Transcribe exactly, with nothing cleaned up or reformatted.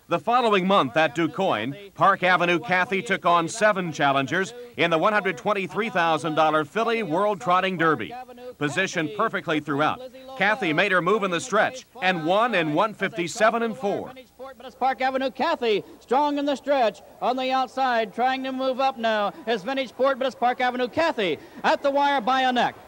The following month at DuQuoin, Park Avenue Kathy took on seven challengers in the one hundred twenty-three thousand dollar Philly World Trotting Derby. Positioned perfectly throughout, Kathy made her move in the stretch and won in one fifty-seven and four. But it's Park Avenue Kathy, strong in the stretch, on the outside, trying to move up now. It's Vintage Sport, but it's Park Avenue Kathy at the wire by a neck.